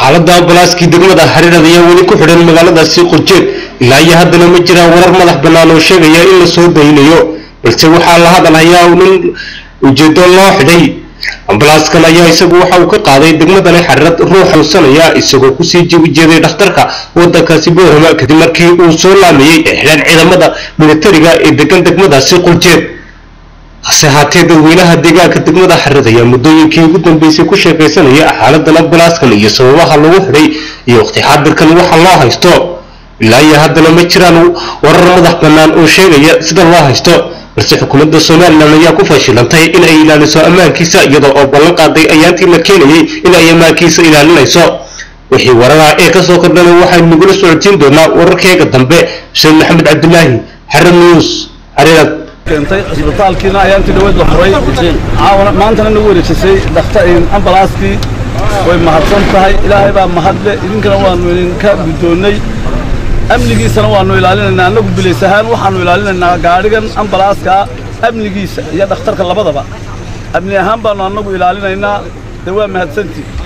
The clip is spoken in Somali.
xaaladda ambalaaskii degmada Hareerada ayaa weli ku xidhan magaaladaasi Qurjeed ilaa iyo haddana ma jiraan warar madax bannaan oo sheegaya in la soo daynayo balse waxaa la hadalhayaa in ujeedo loo xidhay ambalaaskan ayaa isagu waxa uu ka qaaday degmada Hareerada ruux xanuunsanaya isagoo ku sii jeeday dhakhtarka waddankaasi Boorama kadib markii uu soo laamayay xidhan ciidamada militariga ee degmadaasi Qurjeed hase haatee dadweynaha deegaanka degmada Hareerada ayaa muddooyinkii ugu dambeysay ku sheekaysanaya xaaladda ambalaaskan iyo sababaha lagu xidhay iyo waqti xaadirkan waxa loo haysto ilaa iyo haddana ma jiraan warar madax bannaan oo sheegaya sida loo haysto balse xukuumadda Soomaaliland ayaa ku fashilantay in ay ilaaliso ammaankiisa iyadoo oo ballan qaaday ayaantii la keenayay in ay ammaankiisa ilaalinayso wixii warar ee ka soo kordhana waxaan nagula socodsiin doonaa wararkeega dambe Sheekh Maxamed Cabdullaahi Hareer News Hareerada كنتي اسبitaalkiina ayaantii dhaweyd la furay maantana nagu wareejisay dhakhtar ambalaaskii way mahadsan tahay ilaahay baa mahadle idinkana waanu idinka gudoonay amnigiisana waanu ilaalinaynaa anagu bilaysahaan waxaanu ilaalinaynaa gaarigan ambalaaska amnigiisa iyo dhakhtarka labadaba amni ahaan baanu anagu ilaalinaynaa waa mahadsantii